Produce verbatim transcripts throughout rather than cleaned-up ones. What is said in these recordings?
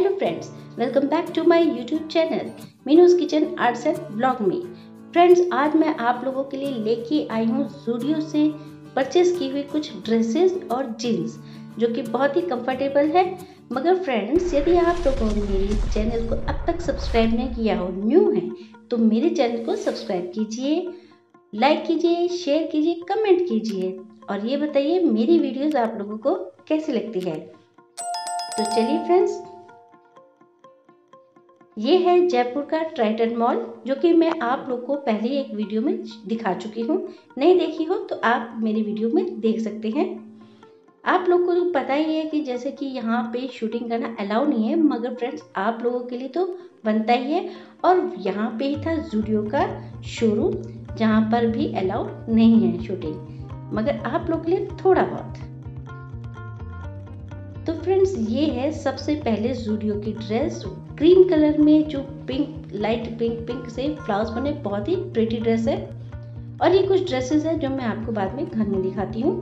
Hello friends, welcome back to my YouTube channel Meenu's kitchen arts and blog में। Friends, आज मैं आप लोगों के लिए लेके आई हूँ ज़ूडियो से परचेज की हुई कुछ ड्रेसेस और जीन्स जो कि बहुत ही कंफर्टेबल है। मगर फ्रेंड्स, यदि आप लोगों ने मेरे चैनल को अब तक सब्सक्राइब नहीं किया हो, न्यू है, तो मेरे चैनल को सब्सक्राइब कीजिए, लाइक कीजिए, शेयर कीजिए, कमेंट कीजिए और ये बताइए मेरी वीडियोस आप लोगों को कैसी लगती है। तो चलिए फ्रेंड्स, ये है जयपुर का ट्राइटन मॉल, जो कि मैं आप लोग को पहले एक वीडियो में दिखा चुकी हूँ। नहीं देखी हो तो आप मेरी वीडियो में देख सकते हैं। आप लोग को तो पता ही है कि जैसे कि यहाँ पे शूटिंग करना अलाउ नहीं है, मगर फ्रेंड्स आप लोगों के लिए तो बनता ही है। और यहाँ पे ही था ज़ूडियो का शोरूम, जहाँ पर भी अलाउ नहीं है शूटिंग, मगर आप लोग के लिए थोड़ा बहुत। तो फ्रेंड्स, ये है सबसे पहले ज़ूडियो की ड्रेस, क्रीम कलर में जो पिंक, लाइट पिंक पिंक से फ्लावर्स बने, बहुत ही प्रिटी ड्रेस है। और ये कुछ ड्रेसेस है जो मैं आपको बाद में घर में दिखाती हूँ।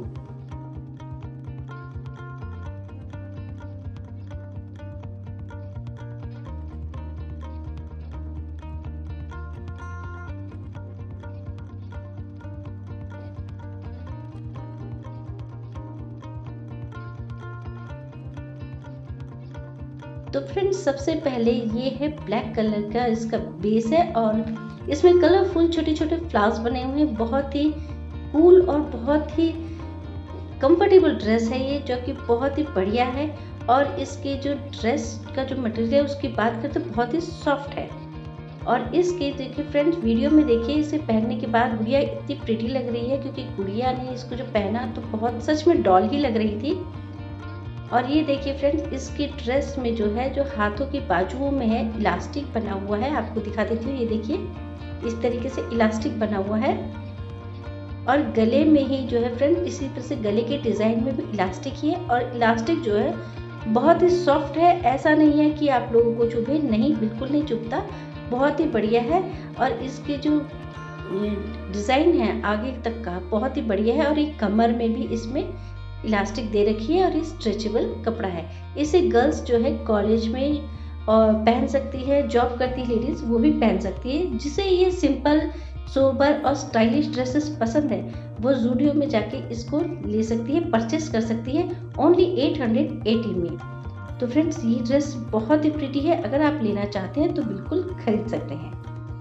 तो फ्रेंड्स, सबसे पहले ये है ब्लैक कलर का इसका बेस है और इसमें कलरफुल छोटे छोटे फ्लावर्स बने हुए हैं। बहुत ही कूल और बहुत ही कंफर्टेबल ड्रेस है ये, जो कि बहुत ही बढ़िया है। और इसके जो ड्रेस का जो मटेरियल है उसकी बात करें तो बहुत ही सॉफ्ट है। और इसके देखिए फ्रेंड्स, वीडियो में देखिए, इसे पहनने के बाद गुड़िया इतनी प्रिटी लग रही है, क्योंकि गुड़िया ने इसको जो पहना तो बहुत सच में डॉल ही लग रही थी। और ये देखिए फ्रेंड्स, इसकी ड्रेस में जो है, जो हाथों की बाजुओं में है, इलास्टिक बना हुआ है। आपको दिखा देती हूँ, ये देखिए इस तरीके से इलास्टिक बना हुआ है। और गले में ही जो है फ्रेंड्स, इसी तरह से गले के डिज़ाइन में भी इलास्टिक ही है। और इलास्टिक जो है बहुत ही सॉफ्ट है, ऐसा नहीं है कि आप लोगों को चुभे, नहीं, बिल्कुल नहीं चुभता, बहुत ही बढ़िया है। और इसके जो डिज़ाइन है आगे तक का बहुत ही बढ़िया है। और एक कमर में भी इसमें इलास्टिक दे रखी है और ये स्ट्रेचेबल कपड़ा है। इसे गर्ल्स जो है कॉलेज में और पहन सकती है, जॉब करती लेडीज वो भी पहन सकती है। जिसे ये सिंपल, सोबर और स्टाइलिश ड्रेसेस पसंद है, वो ज़ूडियो में जाके इसको ले सकती है, परचेस कर सकती है ओनली एट हंड्रेड एटी में। तो फ्रेंड्स, ये ड्रेस बहुत ही प्रिटी है, अगर आप लेना चाहते हैं तो बिल्कुल खरीद सकते हैं।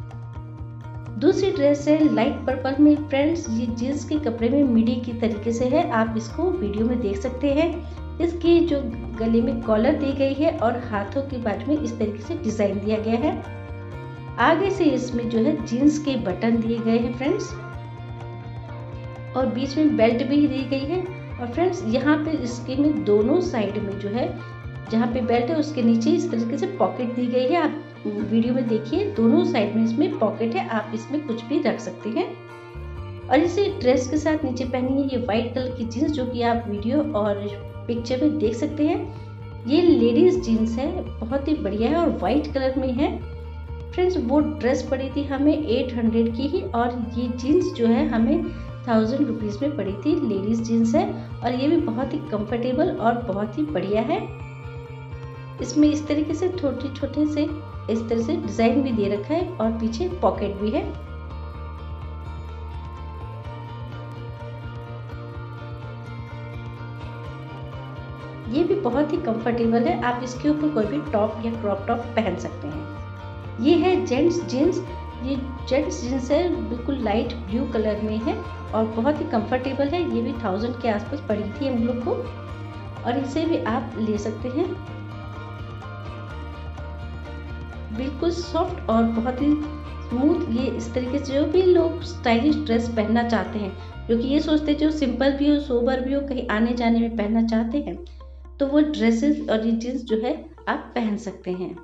दूसरी ड्रेस है लाइट पर्पल में। फ्रेंड्स, ये जीन्स के कपड़े में मिडी की तरीके से है, आप इसको वीडियो में देख सकते हैं। इसकी जो गले में कॉलर दी गई है और हाथों के बाजू में इस तरीके से डिजाइन दिया गया है। आगे से इसमें जो है जीन्स के बटन दिए गए हैं फ्रेंड्स, और बीच में बेल्ट भी दी गई है। और फ्रेंड्स, यहाँ पे इसके में दोनों साइड में जो है, जहाँ पे बेल्ट है उसके नीचे इस तरीके से पॉकेट दी गई है। आप वीडियो में देखिए, दोनों साइड में इसमें पॉकेट है, आप इसमें कुछ भी रख सकते हैं। और इसी ड्रेस के साथ नीचे पहनी है ये व्हाइट कलर की जीन्स, जो कि आप वीडियो और पिक्चर में देख सकते हैं। ये लेडीज जीन्स है, बहुत ही बढ़िया है और व्हाइट कलर में है। फ्रेंड्स, वो ड्रेस पड़ी थी हमें एट हंड्रेड की ही, और ये जीन्स जो है हमें थाउजेंड रुपीज़ में पड़ी थी। लेडीज जीन्स है और ये भी बहुत ही कंफर्टेबल और बहुत ही बढ़िया है। इसमें इस तरीके से छोटे छोटे से इस तरह से डिजाइन भी दे रखा है और पीछे पॉकेट भी है। ये भी बहुत ही कंफर्टेबल है, आप इसके ऊपर कोई भी टॉप या क्रॉप टॉप पहन सकते हैं। ये है जेंट्स जीन्स। ये जेंट्स जीन्स है, बिल्कुल लाइट ब्लू कलर में है और बहुत ही कंफर्टेबल है। ये भी थाउजेंड के आसपास पड़ी थी हम लोग को, और इसे भी आप ले सकते हैं। बिल्कुल सॉफ्ट और बहुत ही स्मूथ। ये इस तरीके से जो भी लोग स्टाइलिश ड्रेस पहनना चाहते हैं, जो कि ये सोचते हैं जो सिंपल भी हो, सोबर भी हो, कहीं आने जाने में पहनना चाहते हैं, तो वो ड्रेसेस और ये जीन्स जो है आप पहन सकते हैं।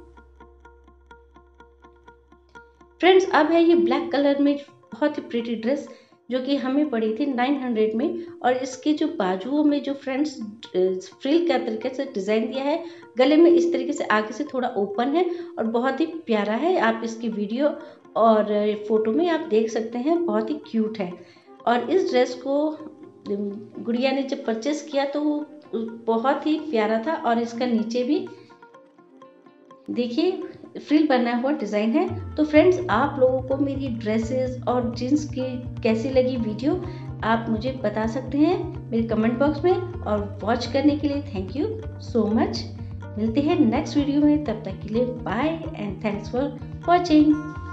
फ्रेंड्स, अब है ये ब्लैक कलर में बहुत ही प्रिटी ड्रेस, जो कि हमें पड़ी थी नाइन हंड्रेड में। और इसके जो बाजुओं में जो फ्रेंड्स फ्रिल का तरीके से डिज़ाइन दिया है, गले में इस तरीके से आगे से थोड़ा ओपन है और बहुत ही प्यारा है। आप इसकी वीडियो और फोटो में आप देख सकते हैं, बहुत ही क्यूट है। और इस ड्रेस को गुड़िया ने जब परचेस किया तो वो बहुत ही प्यारा था। और इसका नीचे भी देखिए फ्रिल बना हुआ डिज़ाइन है। तो फ्रेंड्स, आप लोगों को मेरी ड्रेसेस और जीन्स की कैसी लगी वीडियो, आप मुझे बता सकते हैं मेरे कमेंट बॉक्स में। और वॉच करने के लिए थैंक यू सो मच। मिलते हैं नेक्स्ट वीडियो में, तब तक के लिए bye and thanks for watching.